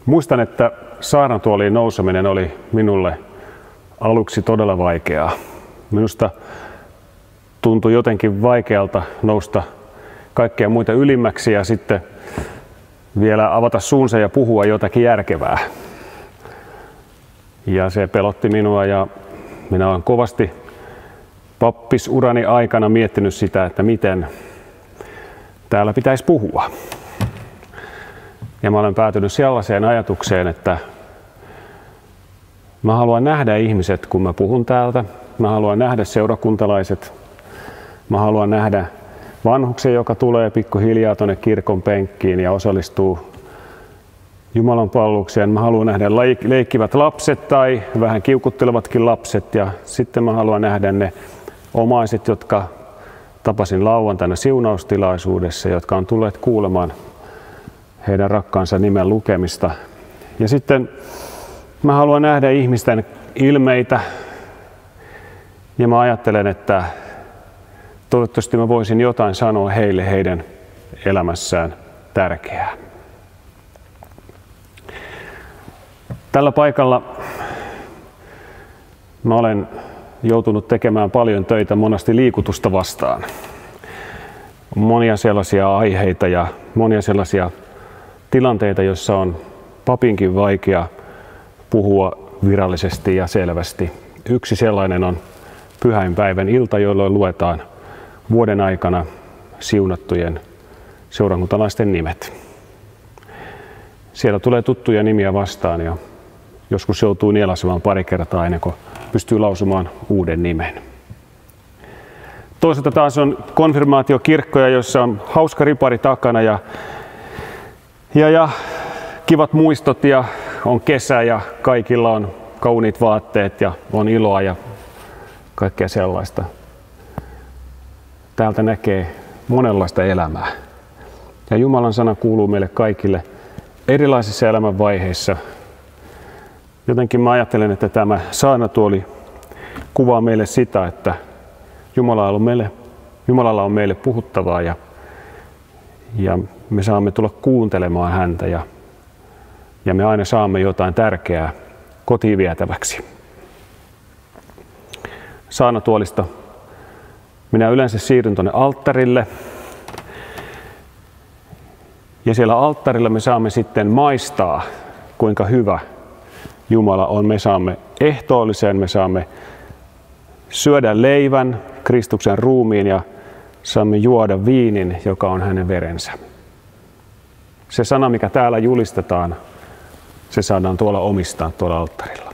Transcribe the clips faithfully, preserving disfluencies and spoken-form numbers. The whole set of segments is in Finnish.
Muistan, että saarnatuoliin nouseminen oli minulle aluksi todella vaikeaa. Minusta tuntui jotenkin vaikealta nousta kaikkea muita ylimmäksi ja sitten vielä avata suunsa ja puhua jotakin järkevää. Ja se pelotti minua ja minä olen kovasti pappisurani aikana miettinyt sitä, että miten täällä pitäisi puhua. Ja mä olen päätynyt sellaiseen ajatukseen, että mä haluan nähdä ihmiset, kun mä puhun täältä. Mä haluan nähdä seurakuntalaiset. Mä haluan nähdä vanhuksen, joka tulee pikkuhiljaa tuonne kirkon penkkiin ja osallistuu Jumalan palvelukseen. Mä haluan nähdä leikkivät lapset tai vähän kiukuttelevatkin lapset. Ja sitten mä haluan nähdä ne omaiset, jotka tapasin lauantaina siunaustilaisuudessa, jotka on tulleet kuulemaan heidän rakkaansa nimen lukemista. Ja sitten mä haluan nähdä ihmisten ilmeitä. Ja mä ajattelen, että toivottavasti mä voisin jotain sanoa heille heidän elämässään tärkeää. Tällä paikalla mä olen joutunut tekemään paljon töitä monasti liikutusta vastaan. Monia sellaisia aiheita ja monia sellaisia tilanteita, joissa on papinkin vaikea puhua virallisesti ja selvästi. Yksi sellainen on pyhäinpäivän ilta, jolloin luetaan vuoden aikana siunattujen seurakuntalaisten nimet. Siellä tulee tuttuja nimiä vastaan ja joskus joutuu nielaisemaan pari kertaa ennen kuin pystyy lausumaan uuden nimen. Toisaalta taas on konfirmaatiokirkkoja, joissa on hauska ripari takana ja, ja, ja kivat muistot ja on kesä ja kaikilla on kauniit vaatteet ja on iloa ja kaikkea sellaista. Täältä näkee monenlaista elämää. Ja Jumalan sana kuuluu meille kaikille erilaisissa elämänvaiheissa. Jotenkin mä ajattelen, että tämä saarnatuoli kuvaa meille sitä, että Jumalalla on meille, Jumalalla on meille puhuttavaa ja, ja me saamme tulla kuuntelemaan häntä ja, ja me aina saamme jotain tärkeää kotiin vietäväksi. Saarnatuolista minä yleensä siirryn tuonne alttarille. Ja siellä alttarilla me saamme sitten maistaa, kuinka hyvä Jumala on. Me saamme ehtoolliseen, me saamme syödä leivän, Kristuksen ruumiin ja saamme juoda viinin, joka on hänen verensä. Se sana, mikä täällä julistetaan, se saadaan tuolla omistaa tuolla alttarilla.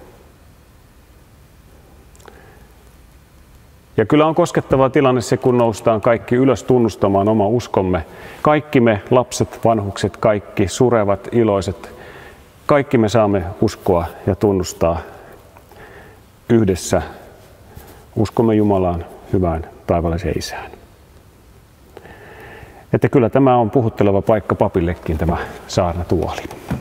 Ja kyllä on koskettava tilanne se, kun noustaan kaikki ylös tunnustamaan oma uskomme. Kaikki me, lapset, vanhukset, kaikki surevat, iloiset, kaikki me saamme uskoa ja tunnustaa yhdessä. Uskomme Jumalaan, hyvään taivaallisen Isään. Että kyllä tämä on puhutteleva paikka papillekin, tämä saarnatuoli.